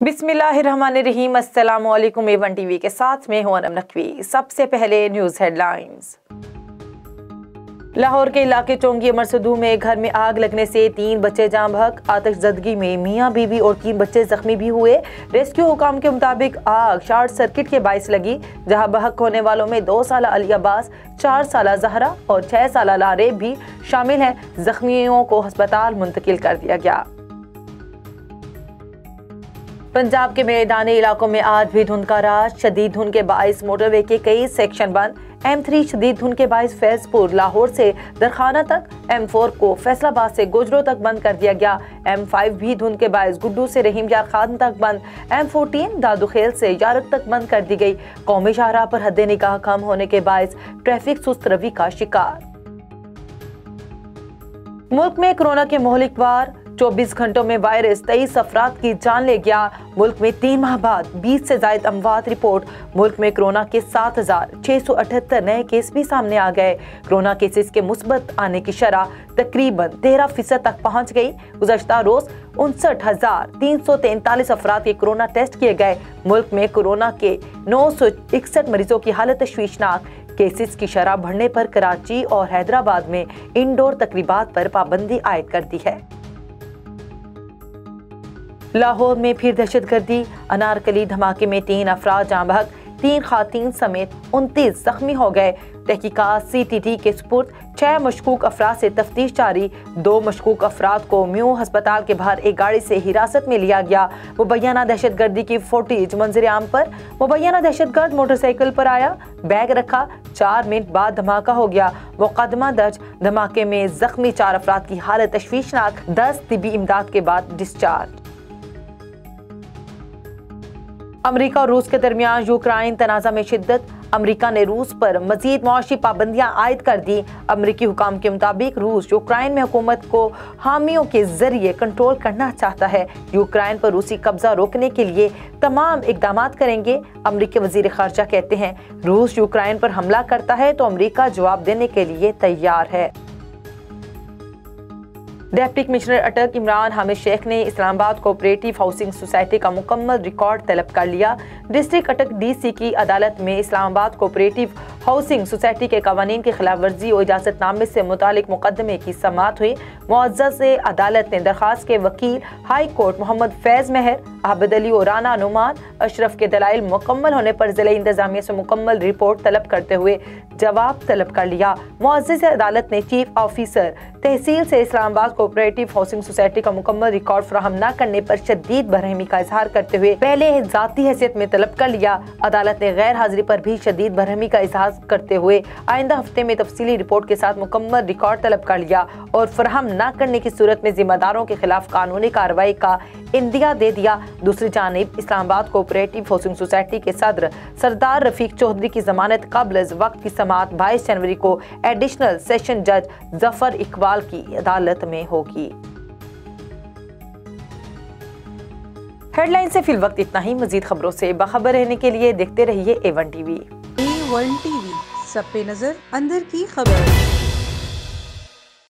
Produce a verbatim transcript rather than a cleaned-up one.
बिस्मिल्लाहिर्रहमानिर्रहीम। अस्सलामुअलैकुम। ए one TV के साथ में हूं अनम नकवी। सबसे पहले न्यूज़ हेडलाइंस। लाहौर के इलाके चौंगी मरसदू में एक घर में आग लगने से तीन बच्चे जाँ बहक। आतिशज़दगी में मियाँ बीवी और तीन बच्चे जख्मी भी हुए। रेस्क्यू हुकाम के मुताबिक आग शॉर्ट सर्किट के बाइस लगी, जहां बहक होने वालों में दो साल अली अब्बास, चार साल जहरा और छह साल लारेब भी शामिल हैं। जख्मियों को अस्पताल मुंतकिल कर दिया गया। पंजाब के मैदानी इलाकों में आज भी धुंध का राज। शदीद धुंध के बाइस मोटरवे के कई सेक्शन बंद। एम थ्री शदीद धुंध के बाइस फैजपुर लाहौर से दरखाना तक, एम फोर को फैसलाबाद से गोजरों तक बंद कर दिया गया। एम फाइव भी धुंध के बाइस गुड्डू से रहीम यार खान तक बंद। एम फोर्टीन दादुखेल से यारक तक बंद कर दी गई। कौमी शाहराह पर हद निगाह कम होने के बाइस ट्रैफिक सुस्त रवि का शिकार। मुल्क में कोरोना के मोहलिक वार। चौबीस घंटों में वायरस तेईस अफराद की जान ले गया। मुल्क में तीन माह बाद बीस से ज्यादा अमवात रिपोर्ट। मुल्क में कोरोना के सात हजार छह सौ अठहत्तर नए केस भी सामने आ गए। कोरोना केसेस के मुस्बत आने की शरह तकरीबन तेरह फीसद तक पहुंच गई। गुज़श्ता रोज उनसठ हजार तीन सौ तैंतालीस अफराद के कोरोना टेस्ट किए गए। मुल्क में कोरोना के नौ सौ इकसठ मरीजों की हालत तशवीशनाक। केसेस की शरह बढ़ने पर कराची और हैदराबाद में इंडोर तकरीबात पर पाबंदी आयद कर दी है। लाहौर में फिर दहशतगर्दी। अनारकली धमाके में तीन अफराद जाँ बहक, तीन खातीन समेत उनतीस जख्मी हो गए। तहकीकात सी टी टी के सुपुर्द। छह मशकूक अफराद से तफ्तीश जारी। दो मशकूक अफराद को म्यू अस्पताल के बाहर एक गाड़ी से हिरासत में लिया गया। मुबैना दहशतगर्दी की फुटेज मंजर आम पर। मुबैना दहशतगर्द मोटरसाइकिल पर आया, बैग रखा, चार मिनट बाद धमाका हो गया। मुकदमा दर्ज। धमाके में जख्मी चार अफराद की हालत तशवीशनाक, दस तिबी इमदाद के बाद डिस्चार्ज। अमेरिका और रूस के दरमियान यूक्रेन तनाज़ा में शिद्दत। अमेरिका ने रूस पर मजीद मुआशी पाबंदियां आयद कर दी। अमेरिकी हुकाम के मुताबिक रूस यूक्रेन में हुकूमत को हामियों के जरिए कंट्रोल करना चाहता है। यूक्रेन पर रूसी कब्जा रोकने के लिए तमाम इकदाम करेंगे। अमेरिकी वजीर खारजा कहते हैं, रूस यूक्रेन पर हमला करता है तो अमेरिका जवाब देने के लिए तैयार है। डिप्टी कमिश्नर अटक इमरान हामिद शेख ने इस्लामाबाद कोऑपरेटिव हाउसिंग सोसाइटी का मुकम्मल रिकॉर्ड तलब कर लिया। डिस्ट्रिक्ट अटक डी सी की अदालत में इस्लामाबाद कोऑपरेटिव हाउसिंग सोसाइटी के कवानीन की खिलाफ वर्जी और इजाजतनामे से मुतालिक मुकदमे की समाअत हुई। मुअज़्ज़ज़ अदालत ने दरखास्त के वकील हाई कोर्ट मोहम्मद फैज महर, आबिद अली और राना नुमान अशरफ के दलाइल मुकम्मल होने पर जिला इंतजामिया से मुकम्मल रिपोर्ट तलब करते हुए जवाब तलब कर लिया। मुअज़्ज़ज़ अदालत ने चीफ ऑफिसर तहसील से इस्लामाबाद कोऑपरेटिव हाउसिंग सोसाइटी का मुकम्मल रिकॉर्ड फराहम न करने पर शदीद बरहमी का इजहार करते हुए पहले जाती हैसियत में तलब कर लिया। अदालत ने गैर हाजिरी पर भी शदीद बरहमी का इजहार करते हुए आइंदा हफ्ते में तफसीली रिपोर्ट के साथ मुकम्मल रिकॉर्ड तलब कर लिया और फराहम न करने की सूरत में जिम्मेदारों के खिलाफ कानूनी कार्रवाई का इंदिया दे दिया। दूसरी जानिब इस्लामाबाद कोऑपरेटिव हाउसिंग सोसाइटी के सदर सरदार रफीक चौधरी की जमानत कब्ल वक्त की समाअत बाईस जनवरी को एडिशनल सेशन जज जफर इकबाल की अदालत में होगी। हेडलाइन से फिल वक्त इतना ही। मजीद खबरों से बाखबर रहने के लिए देखते रहिए A one TV. A one TV, सब पे नजर, अंदर की खबर।